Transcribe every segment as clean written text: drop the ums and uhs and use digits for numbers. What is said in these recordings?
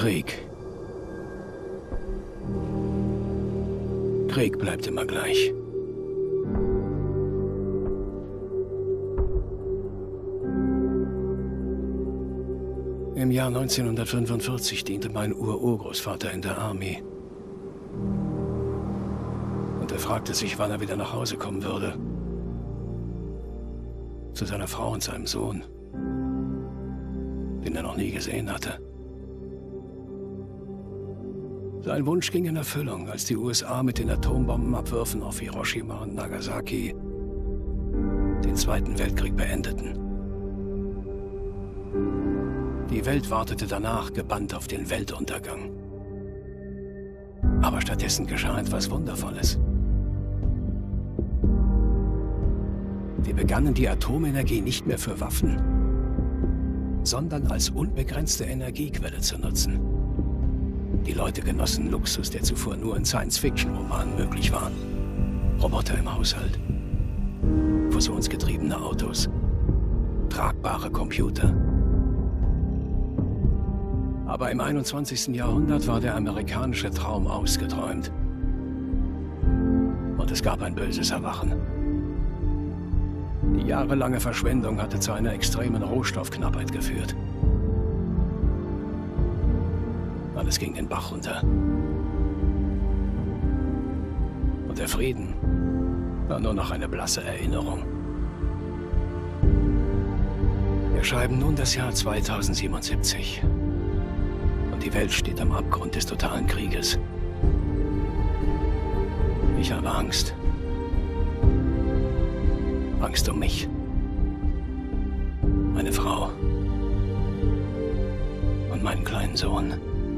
Krieg. Krieg bleibt immer gleich. Im Jahr 1945 diente mein Urgroßvater in der Armee. Und er fragte sich, wann er wieder nach Hause kommen würde. Zu seiner Frau und seinem Sohn, den er noch nie gesehen hatte. Sein Wunsch ging in Erfüllung, als die USA mit den Atombombenabwürfen auf Hiroshima und Nagasaki den Zweiten Weltkrieg beendeten. Die Welt wartete danach gebannt auf den Weltuntergang. Aber stattdessen geschah etwas Wundervolles. Wir begannen die Atomenergie nicht mehr für Waffen, sondern als unbegrenzte Energiequelle zu nutzen. Die Leute genossen Luxus, der zuvor nur in Science-Fiction-Romanen möglich war. Roboter im Haushalt, fusionsgetriebene Autos, tragbare Computer. Aber im 21. Jahrhundert war der amerikanische Traum ausgeträumt. Und es gab ein böses Erwachen. Die jahrelange Verschwendung hatte zu einer extremen Rohstoffknappheit geführt. Alles ging den Bach runter. Und der Frieden war nur noch eine blasse Erinnerung. Wir schreiben nun das Jahr 2077. Und die Welt steht am Abgrund des totalen Krieges. Ich habe Angst. Angst um mich. Meine Frau. Und meinen kleinen Sohn.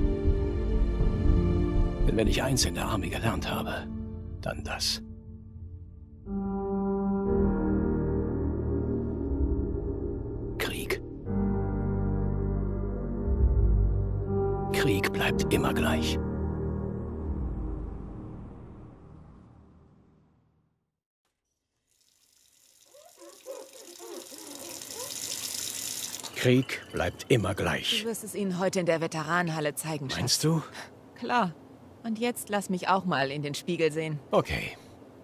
Denn wenn ich eins in der Armee gelernt habe, dann das. Krieg. Krieg bleibt immer gleich. Krieg bleibt immer gleich. Du wirst es ihnen heute in der Veteranenhalle zeigen, Schatz. Meinst du? Klar. Und jetzt lass mich auch mal in den Spiegel sehen. Okay.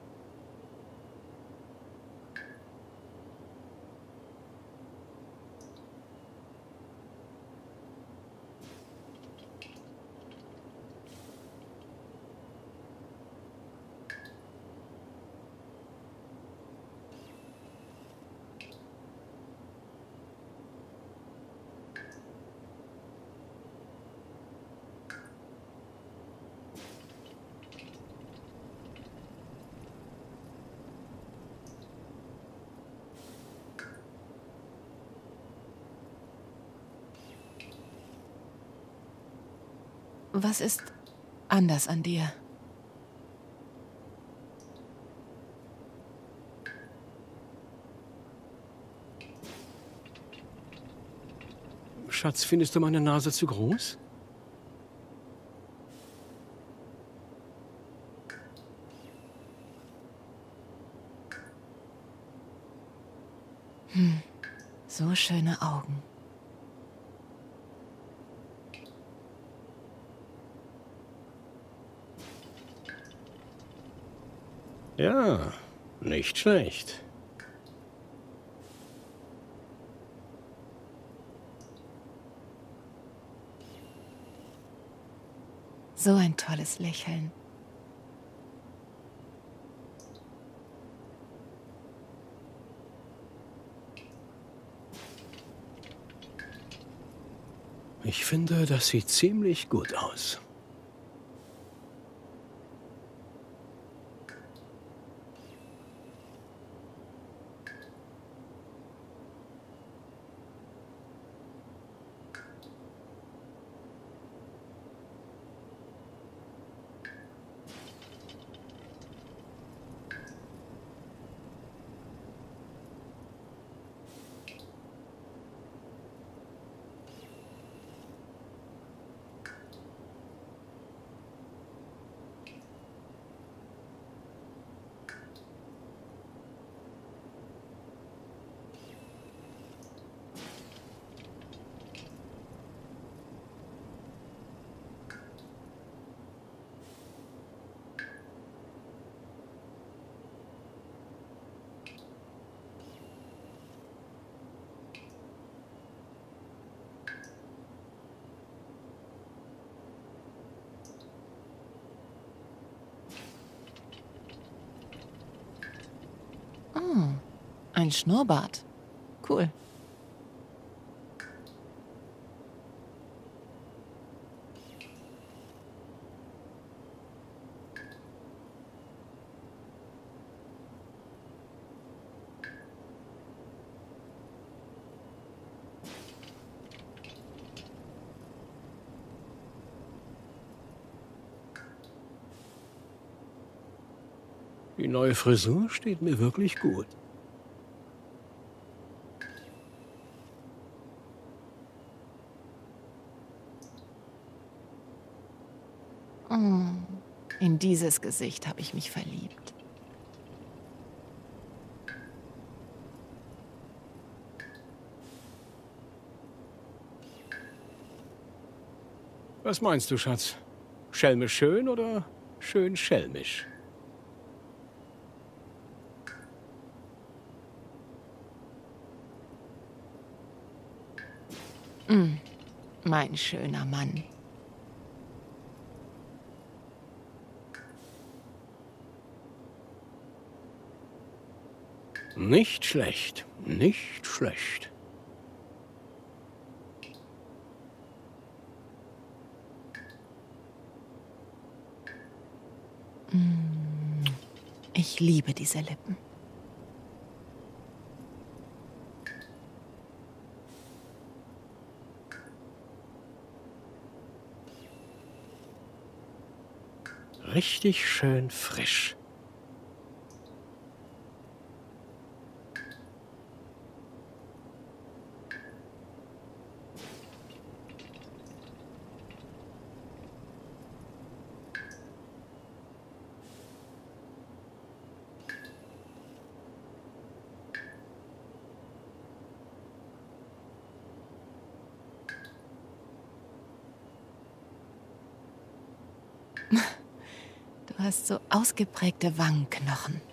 Was ist anders an dir? Schatz, findest du meine Nase zu groß? So schöne Augen. Ja, nicht schlecht. So ein tolles Lächeln. Ich finde, das sieht ziemlich gut aus. Ein Schnurrbart. Cool. Die neue Frisur steht mir wirklich gut. In dieses Gesicht habe ich mich verliebt. Was meinst du, Schatz? Schelmisch schön oder schön schelmisch? Mein schöner Mann. Nicht schlecht, nicht schlecht. Ich liebe diese Lippen. Richtig schön frisch. Du hast so ausgeprägte Wangenknochen.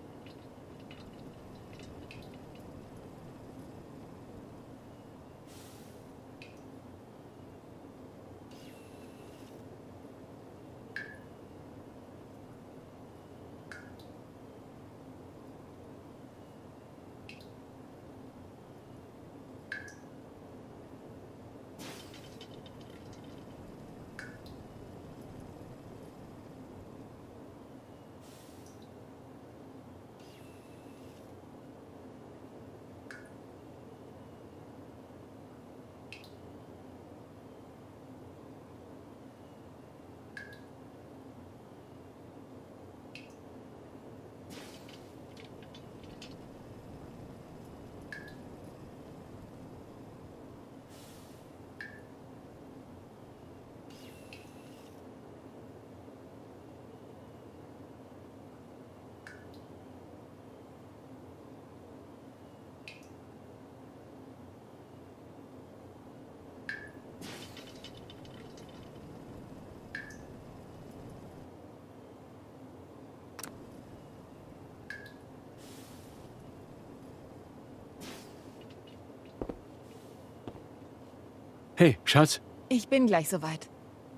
Hey, Schatz. Ich bin gleich soweit.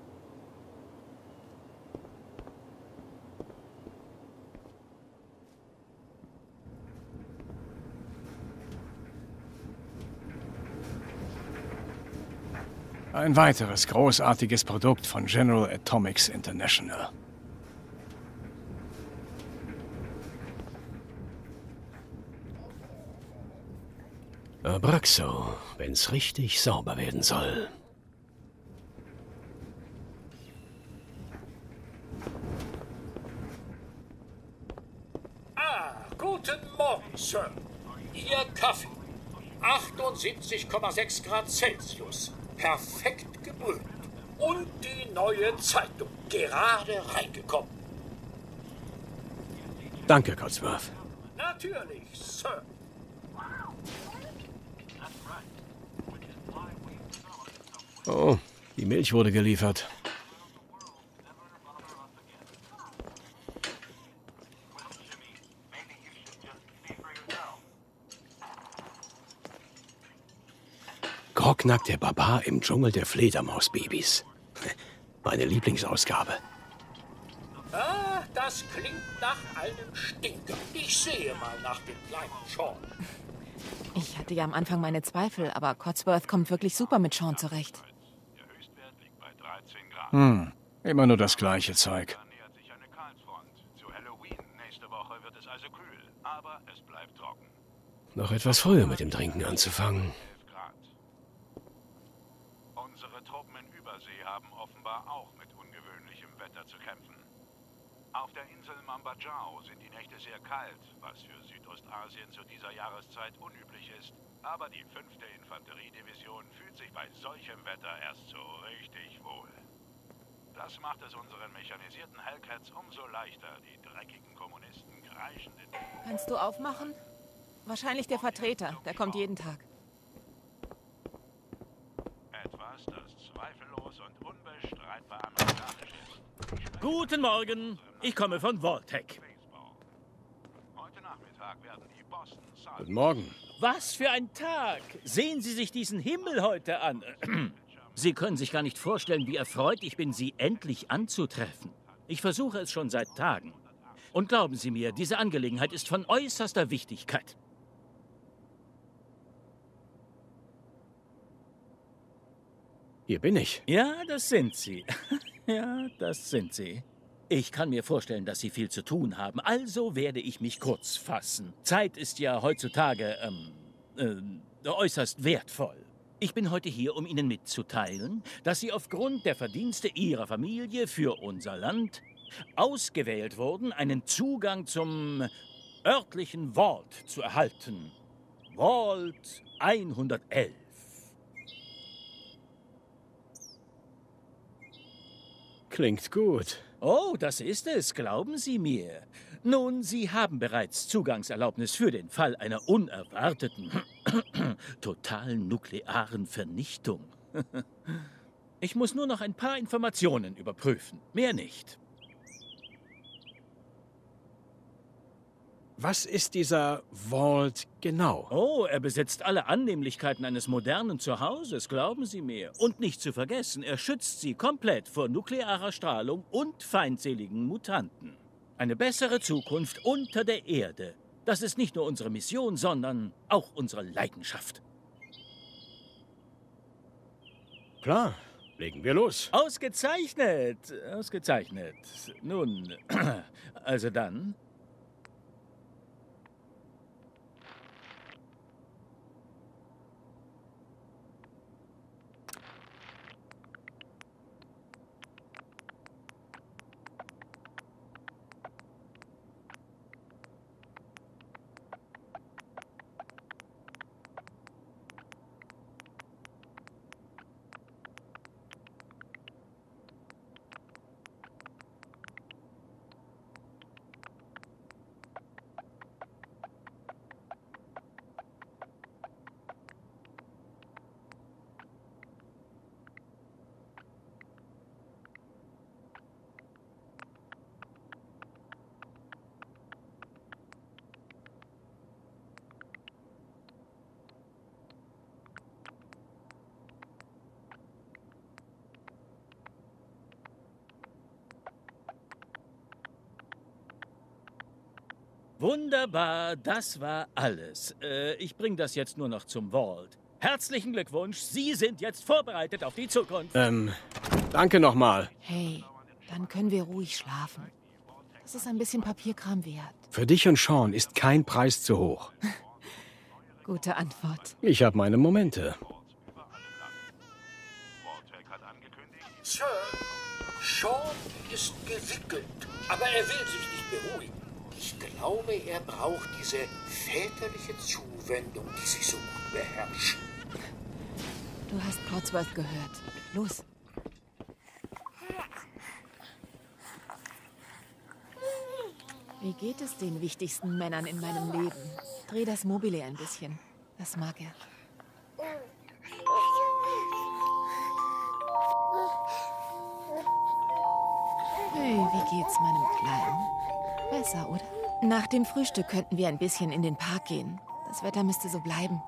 Ein weiteres großartiges Produkt von General Atomics International. Abraxo, wenn's richtig sauber werden soll. Guten Morgen, Sir. Ihr Kaffee. 78,6 Grad Celsius. Perfekt gebrüht. Und die neue Zeitung. Gerade reingekommen. Danke, Codsworth. Natürlich, Sir. Oh, die Milch wurde geliefert. Grognak der Barbar im Dschungel der Fledermausbabys. Meine Lieblingsausgabe. Ah, da Das klingt nach einem Stinker. Ich sehe mal nach dem kleinen Sean. Ich hatte ja am Anfang meine Zweifel, aber Codsworth kommt wirklich super mit Sean zurecht. Der Höchstwert liegt bei 13 Grad. Immer nur das gleiche Zeug. Da nähert sich eine Kaltfront. Zu Halloween nächste Woche wird es also kühl, aber es bleibt trocken. Noch etwas früher mit dem Trinken anzufangen. 11 Grad. Unsere Truppen in Übersee haben offenbar auch mit ungewöhnlichem Wetter zu kämpfen. Auf der Insel Mambajau sind die Nächte sehr kalt, was für Südostasien zu dieser Jahreszeit unüblich ist. Aber die 5. Infanteriedivision fühlt sich bei solchem Wetter erst so richtig wohl. Das macht es unseren mechanisierten Hellcats umso leichter, die dreckigen Kommunisten kreischend in... Kannst du aufmachen? Wahrscheinlich der Vertreter, der kommt jeden Tag. Etwas, das zweifellos und unbestreitbar amerikanisch ist. Guten Morgen, ich komme von Voltec. Heute Nachmittag werden die Boston Celtics Guten Morgen. Was für ein Tag! Sehen Sie sich diesen Himmel heute an. Sie können sich gar nicht vorstellen, wie erfreut ich bin, Sie endlich anzutreffen. Ich versuche es schon seit Tagen. Und glauben Sie mir, diese Angelegenheit ist von äußerster Wichtigkeit. Hier bin ich. Ja, das sind Sie. Ja, das sind Sie. Ich kann mir vorstellen, dass Sie viel zu tun haben, also werde ich mich kurz fassen. Zeit ist ja heutzutage, äußerst wertvoll. Ich bin heute hier, um Ihnen mitzuteilen, dass Sie aufgrund der Verdienste Ihrer Familie für unser Land ausgewählt wurden, einen Zugang zum örtlichen Vault zu erhalten. Vault 111. Klingt gut. Oh, das ist es, glauben Sie mir. Nun, Sie haben bereits Zugangserlaubnis für den Fall einer unerwarteten, totalen nuklearen Vernichtung. Ich muss nur noch ein paar Informationen überprüfen, mehr nicht. Was ist dieser Vault genau? Oh, er besitzt alle Annehmlichkeiten eines modernen Zuhauses, glauben Sie mir. Und nicht zu vergessen, er schützt Sie komplett vor nuklearer Strahlung und feindseligen Mutanten. Eine bessere Zukunft unter der Erde. Das ist nicht nur unsere Mission, sondern auch unsere Leidenschaft. Klar, legen wir los. Ausgezeichnet, ausgezeichnet. Nun, also dann... Wunderbar, das war alles. Ich bringe das jetzt nur noch zum Vault. Herzlichen Glückwunsch, Sie sind jetzt vorbereitet auf die Zukunft. Danke nochmal. Hey, dann können wir ruhig schlafen. Das ist ein bisschen Papierkram wert. Für dich und Sean ist kein Preis zu hoch. Gute Antwort. Ich habe meine Momente. Voltec hat angekündigt, Sir, Sean ist gewickelt, aber er will sich nicht beruhigen. Ich glaube, er braucht diese väterliche Zuwendung, die sich so gut beherrscht. Du hast Codsworth gehört. Los. Wie geht es den wichtigsten Männern in meinem Leben? Dreh das Mobile ein bisschen. Das mag er. Hey, wie geht's meinem Kleinen? Besser, oder? Nach dem Frühstück könnten wir ein bisschen in den Park gehen. Das Wetter müsste so bleiben.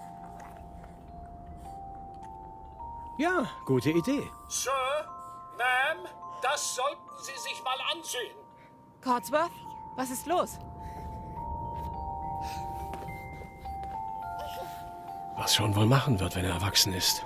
Ja, gute Idee. Sir, Ma'am, das sollten Sie sich mal ansehen. Codsworth, was ist los? Was Sean wohl machen wird, wenn er erwachsen ist.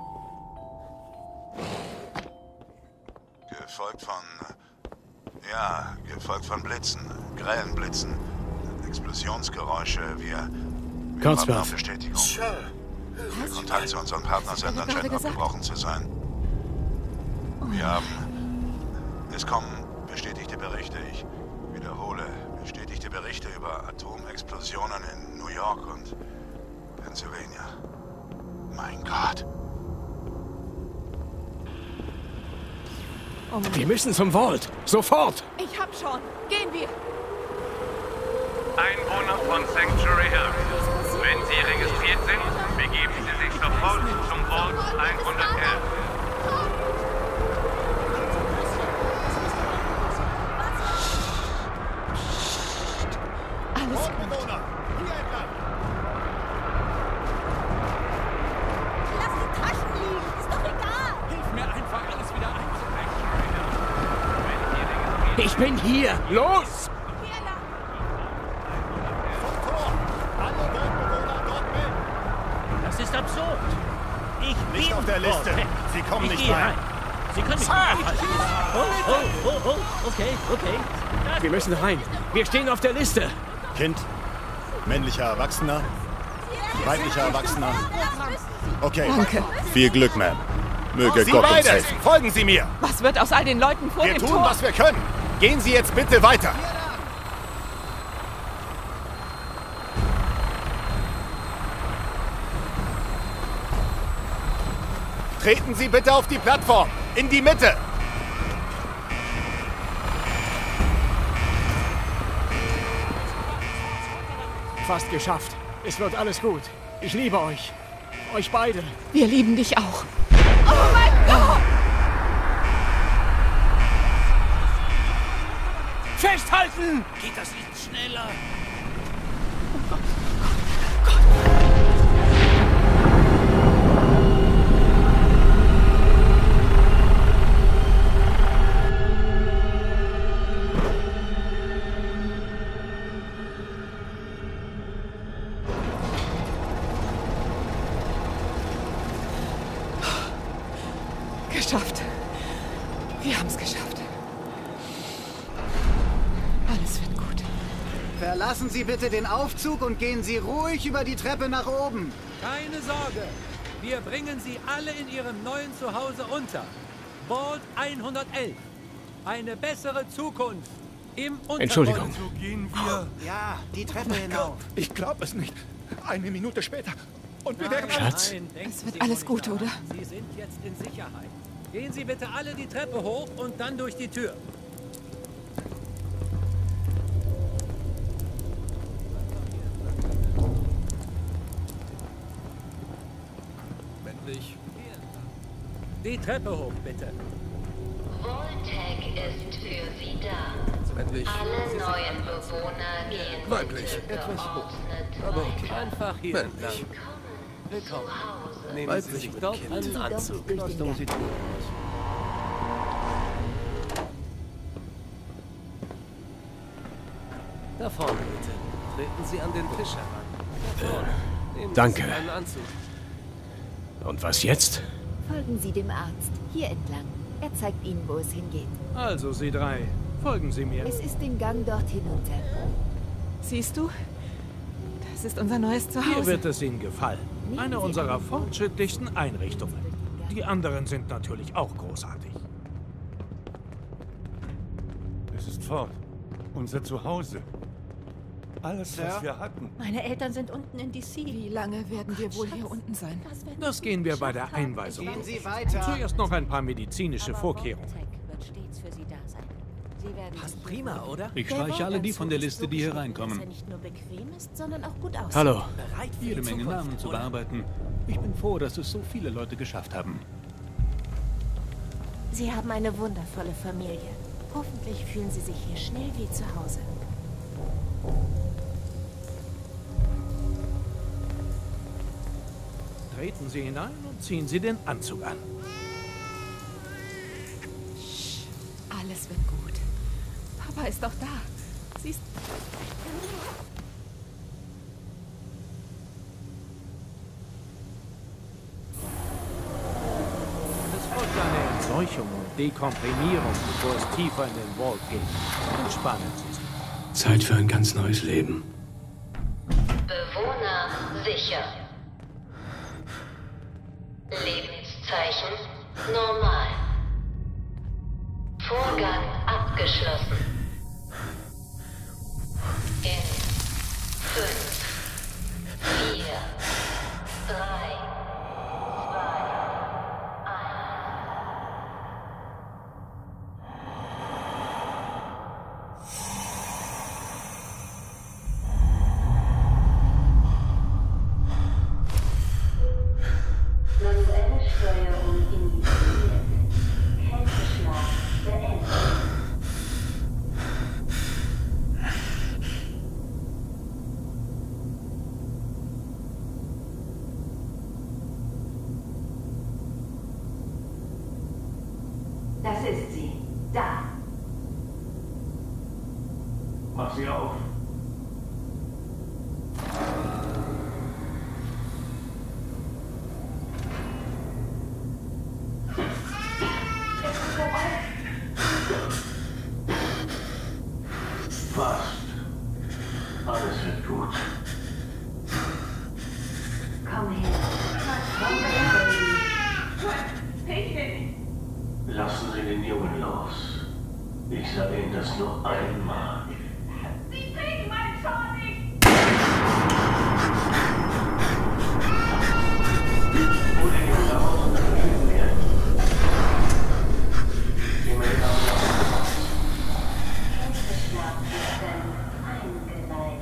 Gefolgt von Blitzen, grellen Blitzen, Explosionsgeräusche, wir Codsworth. brauchen Bestätigung. Sir, Der Kontakt zu unseren Partnersendern scheint abgebrochen zu sein. Wir haben... Es kommen bestätigte Berichte. Ich wiederhole, bestätigte Berichte über Atomexplosionen in New York und Pennsylvania. Mein Gott. Oh Mann. Wir müssen zum Vault. Sofort. Ich hab schon. Gehen wir. Einwohner von Sanctuary Hills. Wenn Sie registriert sind, begeben Sie sich sofort zum Vault 111. Alles gut. Lass die Taschen liegen, ist doch egal. Hilf mir einfach, alles wieder einzubringen. Ich bin hier. Los! Das ist absurd. Ich bin Nicht auf der Liste. dort. Sie kommen Ich nicht gehe rein. Sie können mich nicht aufhalten. Oh, okay. Wir müssen rein. Wir stehen auf der Liste. Kind, männlicher Erwachsener, weiblicher Erwachsener. Okay. Danke. Viel Glück, Ma'am. Möge Sie Gott uns beide, helfen. folgen Sie mir. Was wird aus all den Leuten vor Wir dem tun, Tor? was wir können. Gehen Sie jetzt bitte weiter. Treten Sie bitte auf die Plattform. In die Mitte. Fast geschafft. Es wird alles gut. Ich liebe euch. Euch beide. Wir lieben dich auch. Festhalten! Geht das nicht schneller? Geschafft. Wir haben es geschafft. Alles wird gut. Verlassen Sie bitte den Aufzug und gehen Sie ruhig über die Treppe nach oben. Keine Sorge. Wir bringen Sie alle in Ihrem neuen Zuhause unter. Vault 111. Eine bessere Zukunft. Im Untergrund. Entschuldigung. So gehen wir. Ja, die Treppe hinauf. Ich glaube es nicht. Eine Minute später. Und wir wären... Schatz. Nein, denken Es wird Sie alles ruhig gut, daran. oder? Sie sind jetzt in Sicherheit. Gehen Sie bitte alle die Treppe hoch und dann durch die Tür. Männlich. Die Treppe hoch, bitte. Voltec ist für Sie da. Männlich. Alle neuen Bewohner gehen Weiblich. bitte geordnet Aber weiter. okay. Einfach hier entlang. Willkommen zu Hause. Nehmen Sie sich dort einen Anzug. Da vorne bitte. Treten Sie an den Tisch heran. Da vorne. Nehmen Sie danke. sich einen Anzug. Und was jetzt? Folgen Sie dem Arzt. Hier entlang. Er zeigt Ihnen, wo es hingeht. Also, Sie drei. Folgen Sie mir. Es ist den Gang dort hinunter. Siehst du? Das ist unser neues Hier Zuhause. wird es Ihnen gefallen. Eine unserer fortschrittlichsten Einrichtungen. Die anderen sind natürlich auch großartig. Es ist fort. Unser Zuhause. Alles, was wir hatten. Meine Eltern sind unten in D.C. Wie lange werden wir wohl hier unten sein? Das gehen wir bei der Einweisung Gehen durch. Sie weiter. Zuerst noch ein paar medizinische Vorkehrungen. Wird stets für Sie da sein. Sie werden Passt prima, oder? Ich streiche alle die von der Liste, die hier reinkommen. Dass er nicht nur bequem ist, sondern auch gut aussieht. Hallo. Jede Menge Namen zu bearbeiten. Ich bin froh, dass es so viele Leute geschafft haben. Sie haben eine wundervolle Familie. Hoffentlich fühlen Sie sich hier schnell wie zu Hause. Treten Sie hinein und ziehen Sie den Anzug an. Alles wird gut. Papa Lara ist doch da. Sie ist... Es folgt eine Entseuchung und Dekomprimierung, bevor es tiefer in den Vault geht. Entspannen Sie sich. Zeit für ein ganz neues Leben. Bewohner sicher. Lebenszeichen normal. Vorgang abgeschlossen. In 5, 4, 3, 2, 1. Manuelle Steuerung initiiert. Kälteschlag beendet. Das ist sie. Da. Mach sie auf. Fast. Alles wird gut. Komm her. Komm her. Lassen Sie den Jungen los. Ich sage Ihnen das nur einmal. Sie kriegen meinen Zorn nicht! Wo der Junge da außen verschwinden wird. Gehen wir den Abend auf. Kälteschlagsystem eingeleitet.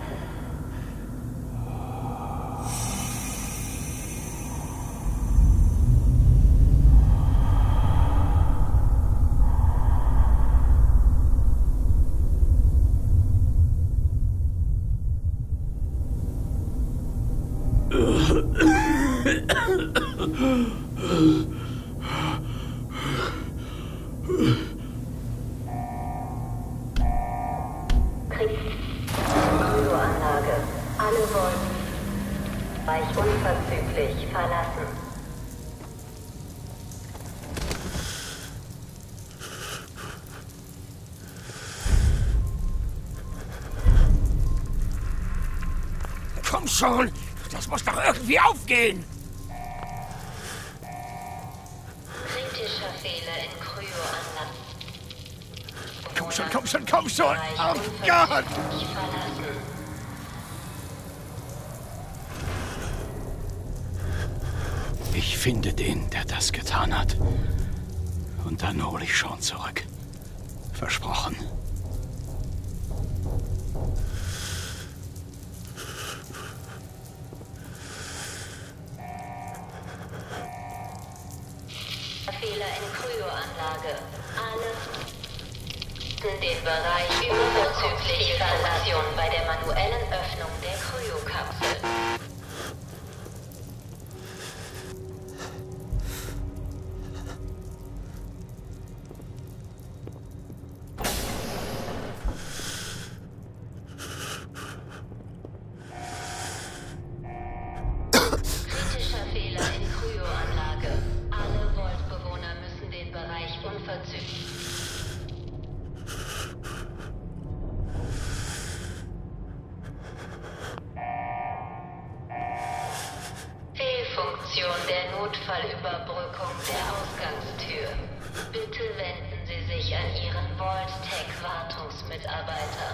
Kryoanlage. Alle Wolken. Bereich unverzüglich verlassen. Komm schon! Das muss doch irgendwie aufgehen! Kritischer Fehler in Kryoanlage. Komm schon, komm schon, komm schon! Oh Gott! Ich finde den, der das getan hat. Und dann hole ich Sean zurück. Versprochen. Fehler in Kryoanlage. Alle den Bereich überverzüglich Information bei der manuellen Öffnung der Kryokapsel. Kritischer Fehler in Kryoanlage. Alle Vault-Bewohner müssen den Bereich unverzüglich. Fehlfunktion der Notfallüberbrückung der Ausgangstür. Bitte wenden Sie sich an Ihren Vault-Tech-Wartungsmitarbeiter.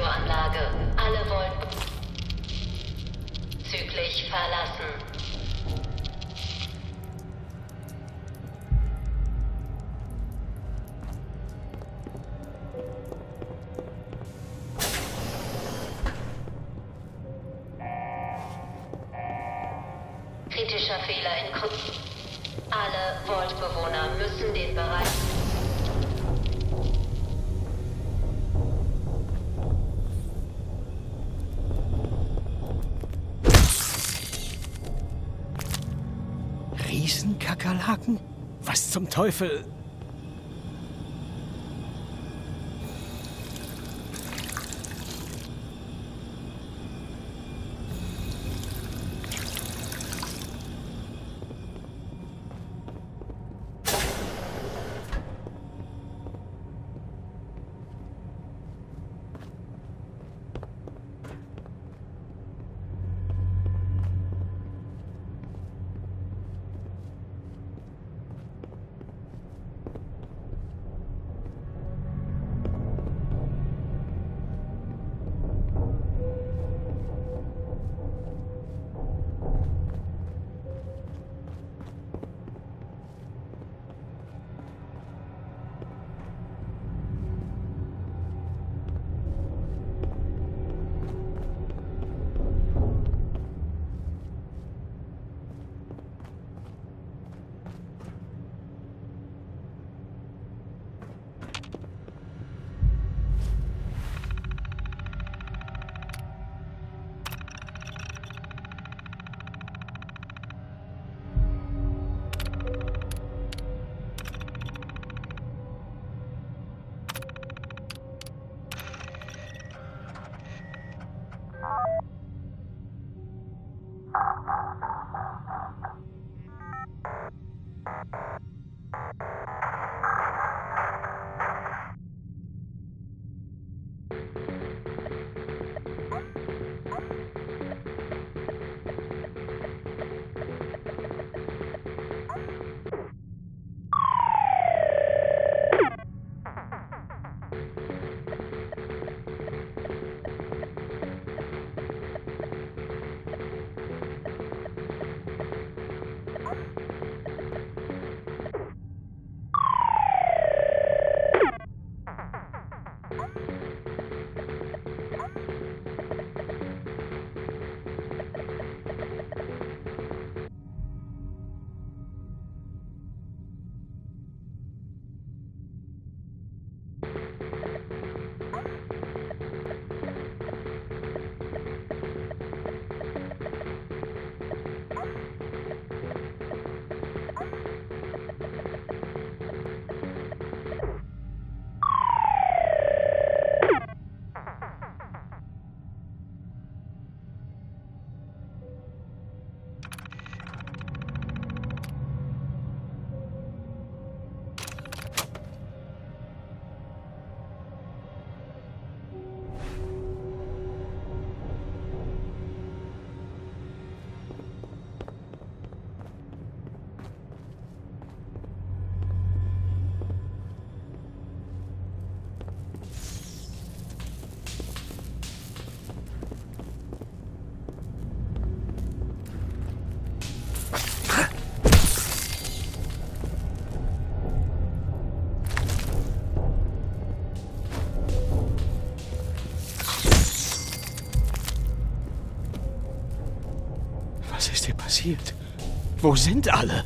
Reaktoranlage. Alle Volt zügig verlassen. Kritischer Fehler in Krypton. Alle Vault-Bewohner müssen den Bereich... Riesenkakerlaken? Was zum Teufel? Was ist hier passiert? Wo sind alle?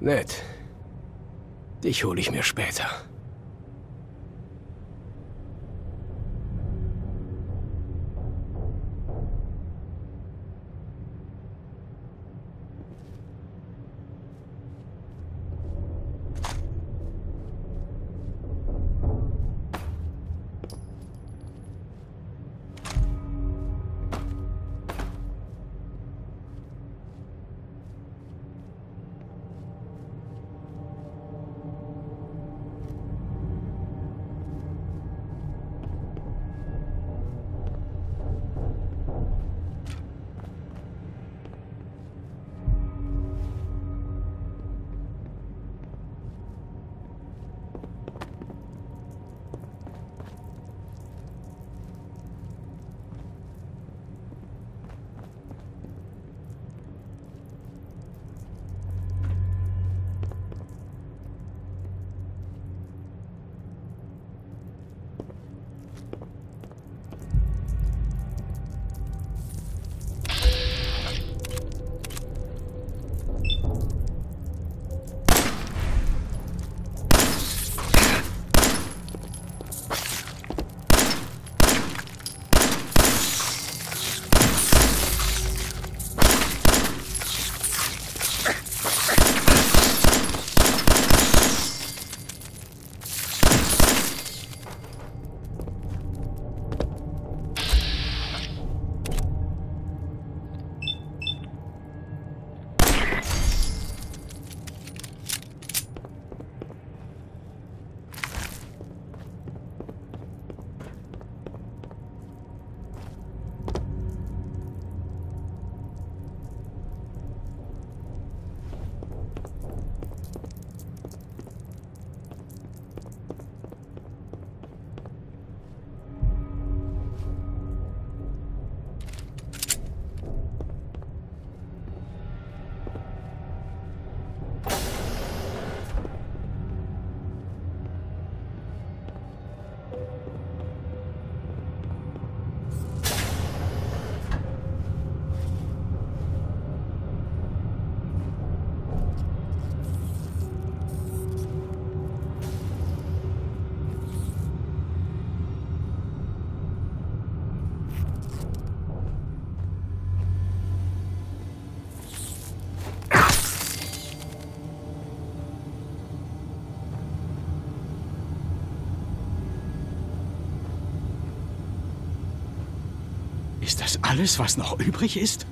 Nett. Dich hole ich mir später. Ist das alles, was noch übrig ist?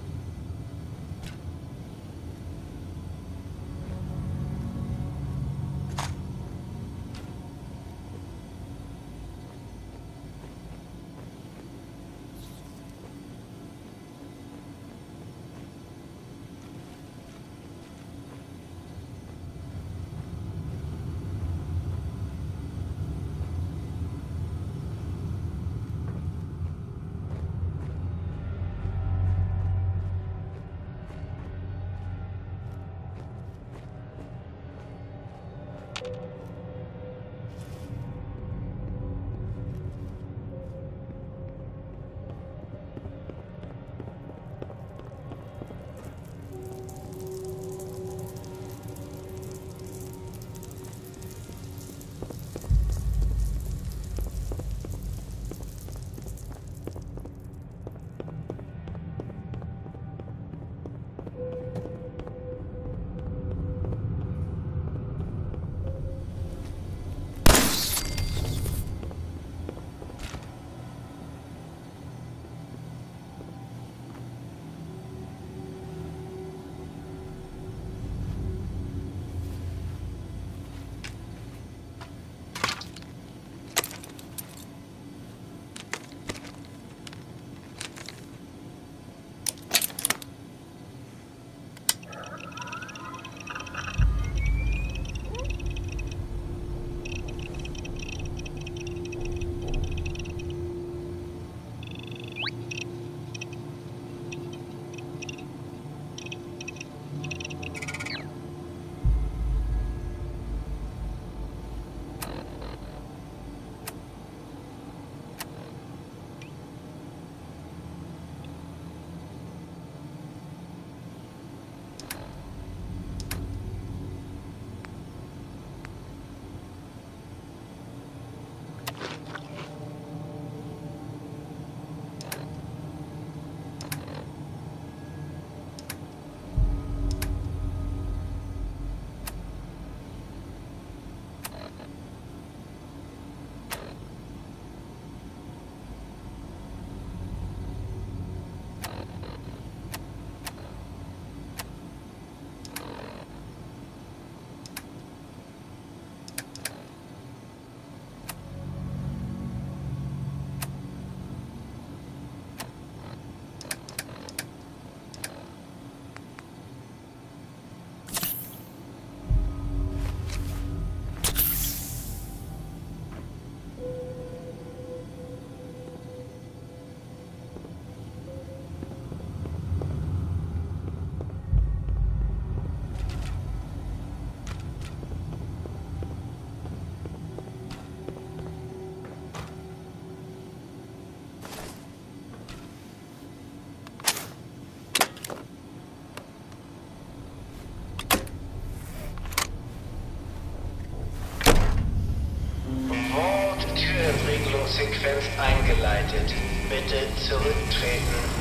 Bitte zurücktreten.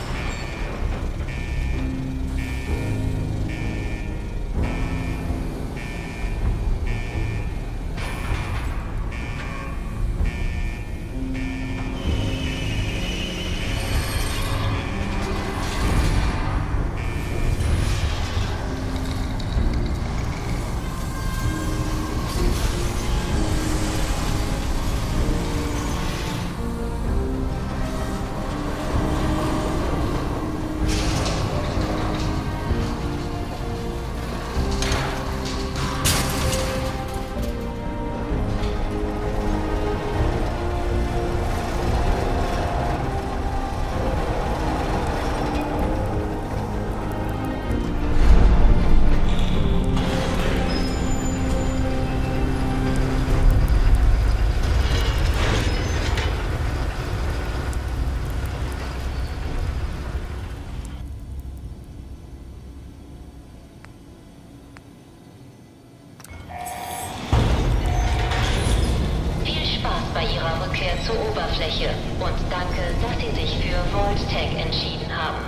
Zur Oberfläche und danke, dass Sie sich für Vault-Tec entschieden haben.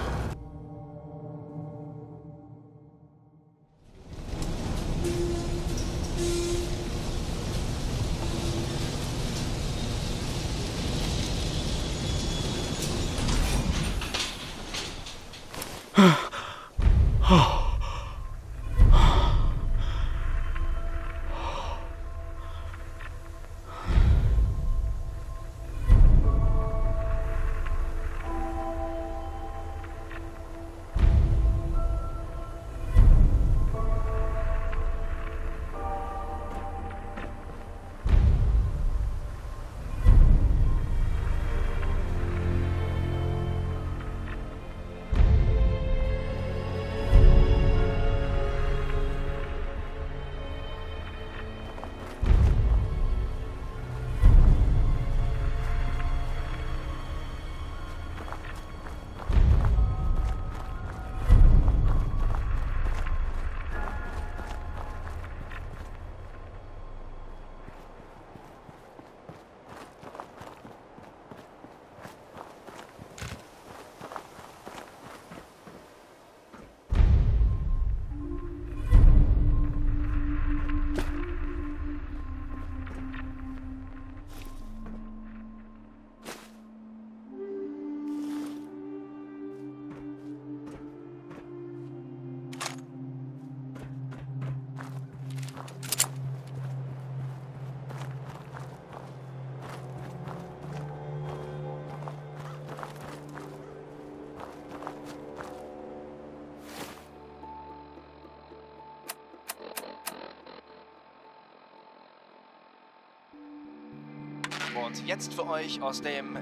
Und jetzt für euch aus dem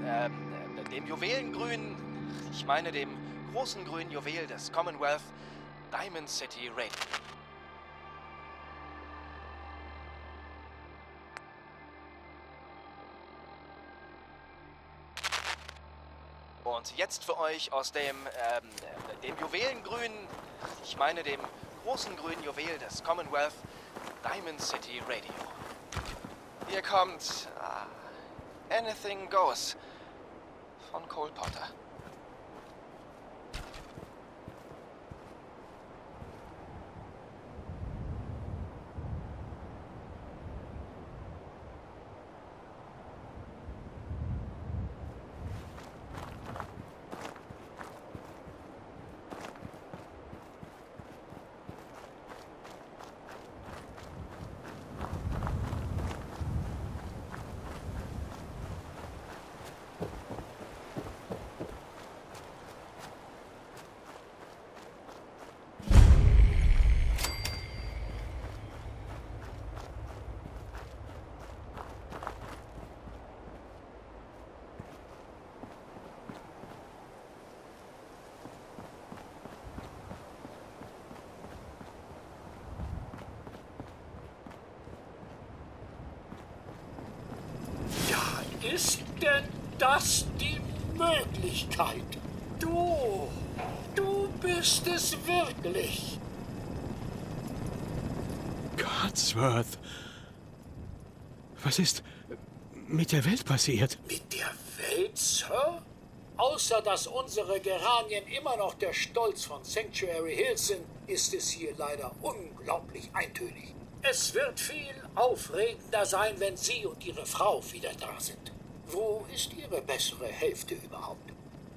Juwelengrün, ich meine dem großen grünen Juwel des Commonwealth, Diamond City Radio. Und jetzt für euch aus dem Juwelengrün, ich meine dem großen grünen Juwel des Commonwealth, Diamond City Radio. Hier kommt Anything Goes von Cole Porter. Ist denn das die Möglichkeit? Du bist es wirklich. Codsworth. Was ist mit der Welt passiert? Mit der Welt, Sir? Außer dass unsere Geranien immer noch der Stolz von Sanctuary Hills sind, ist es hier leider unglaublich eintönig. Es wird viel aufregender sein, wenn Sie und Ihre Frau wieder da sind. Wo ist Ihre bessere Hälfte überhaupt?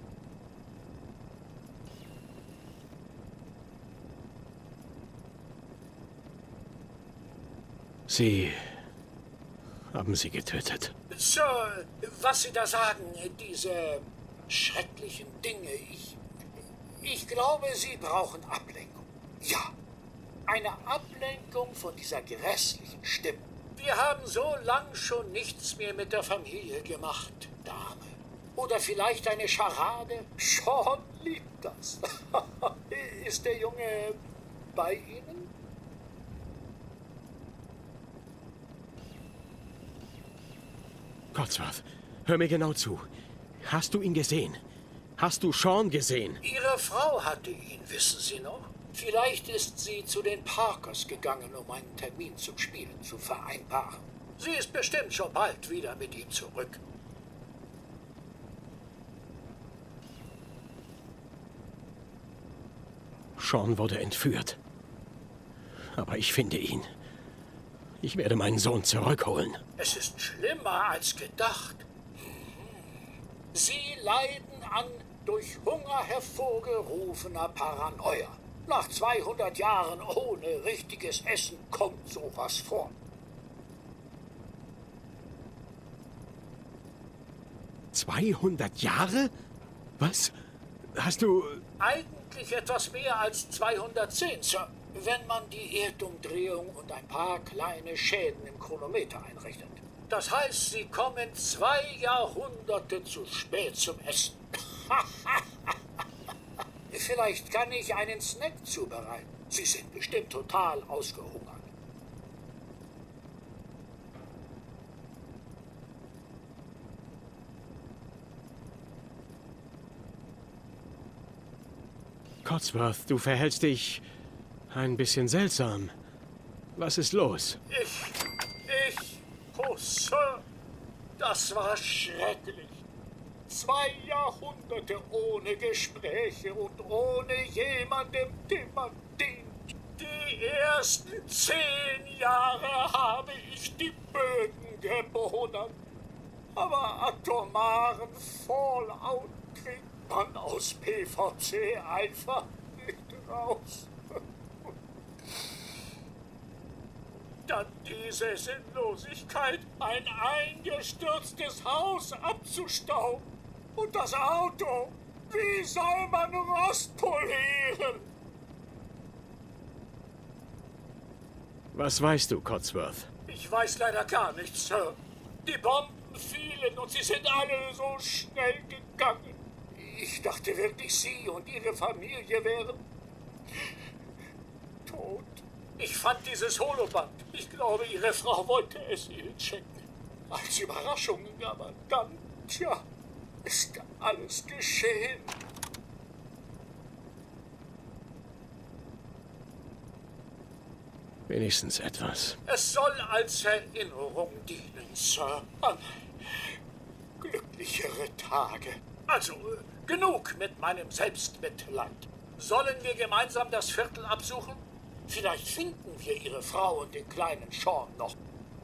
Sie haben sie getötet. Sir, was Sie da sagen, diese schrecklichen Dinge, ich glaube, Sie brauchen Ablenkung. Ja, eine Ablenkung von dieser grässlichen Stimme. Wir haben so lang schon nichts mehr mit der Familie gemacht, Dame. Oder vielleicht eine Scharade? Sean liebt das. Ist der Junge bei Ihnen? Codsworth, hör mir genau zu. Hast du ihn gesehen? Hast du Sean gesehen? Ihre Frau hatte ihn, wissen Sie noch? Vielleicht ist sie zu den Parkers gegangen, um einen Termin zum Spielen zu vereinbaren. Sie ist bestimmt schon bald wieder mit ihm zurück. Sean wurde entführt. Aber ich finde ihn. Ich werde meinen Sohn zurückholen. Es ist schlimmer als gedacht. Sie leiden an durch Hunger hervorgerufener Paranoia. Nach 200 Jahren ohne richtiges Essen kommt sowas vor. »200 Jahre? Was? Hast du...« Eigentlich etwas mehr als 210, Sir. Wenn man die Erdumdrehung und ein paar kleine Schäden im Chronometer einrechnet. Das heißt, Sie kommen 2 Jahrhunderte zu spät zum Essen. Vielleicht kann ich einen Snack zubereiten. Sie sind bestimmt total ausgehungert. Codsworth, du verhältst dich ein bisschen seltsam. Was ist los? Oh, Sir, das war schrecklich. 2 Jahrhunderte ohne Gespräche und ohne jemandem, dem man dient. Die ersten 10 Jahre habe ich die Böden gebonert. Aber atomaren Fallout kriegt man aus PVC einfach nicht raus. Dann diese Sinnlosigkeit, ein eingestürztes Haus abzustauben. Und das Auto, wie soll man Rost polieren? Was weißt du, Codsworth? Ich weiß leider gar nichts, Sir. Die Bomben fielen und sie sind alle so schnell gegangen. Ich dachte wirklich, Sie und Ihre Familie wären tot. Ich fand dieses Holoband. Ich glaube, Ihre Frau wollte es Ihnen schenken. Als Überraschung, aber dann, tja, ist alles geschehen. Wenigstens etwas. Es soll als Erinnerung dienen, Sir, an glücklichere Tage. Also, genug mit meinem Selbstmitleid. Sollen wir gemeinsam das Viertel absuchen? Vielleicht finden wir Ihre Frau und den kleinen Sean noch.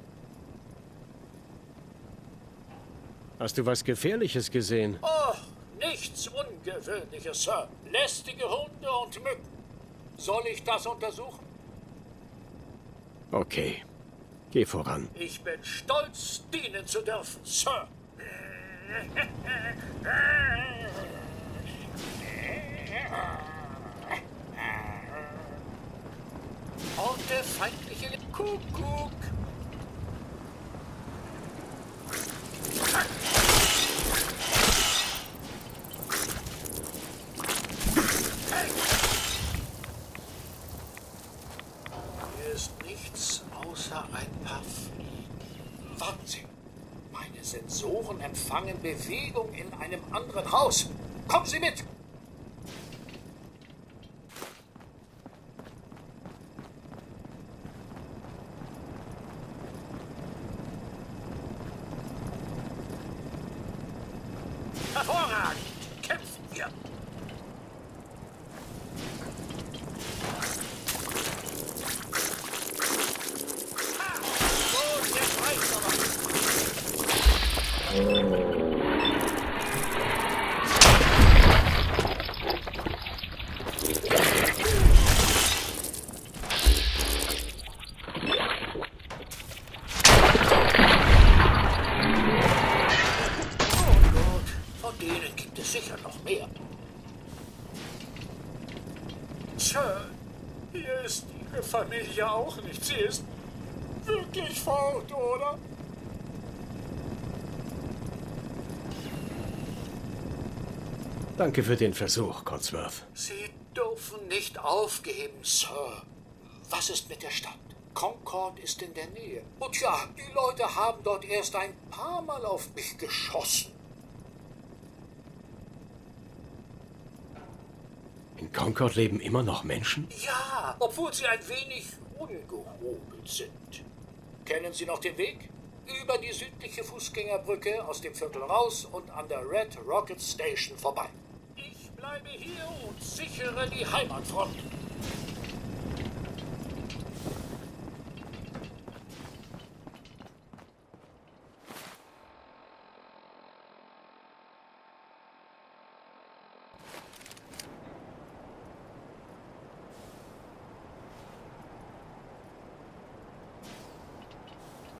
Hast du was Gefährliches gesehen? Oh, nichts Ungewöhnliches, Sir. Lästige Hunde und Mücken. Soll ich das untersuchen? Okay. Geh voran. Ich bin stolz, dienen zu dürfen, Sir. Orte feindliche Kuckuck. Hier ist nichts außer ein paar Fliegen. Warten Sie. Meine Sensoren empfangen Bewegung in einem anderen Haus. Kommen Sie mit! Hervorragend! hier. So, jetzt reicht's aber. Sicher noch mehr. Sir, hier ist Ihre Familie auch nicht. Sie ist wirklich fort, oder? Danke für den Versuch, Codsworth. Sie dürfen nicht aufgeben, Sir. Was ist mit der Stadt? Concord ist in der Nähe. Und ja, die Leute haben dort erst ein paar Mal auf mich geschossen. In Concord leben immer noch Menschen? Ja, obwohl sie ein wenig ungehobelt sind. Kennen Sie noch den Weg? Über die südliche Fußgängerbrücke, aus dem Viertel raus und an der Red Rocket Station vorbei. Ich bleibe hier und sichere die Heimatfront.